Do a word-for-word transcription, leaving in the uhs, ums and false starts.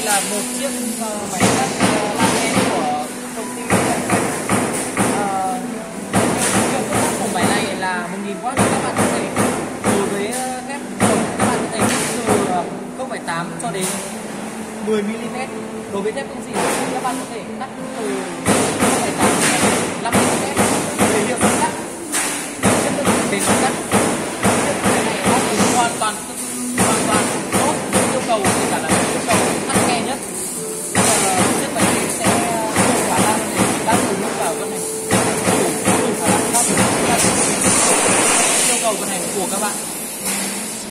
là một chiếc uh, máy cắt uh, laser của công ty uh, hiệu suất của máy này là một nghìn oát. Các bạn có thể đối với uh, thép đồng các bạn có thể cắt từ uh, không phẩy tám cho đến mười mi li mét. Đối với thép không xỉ các bạn có thể cắt từ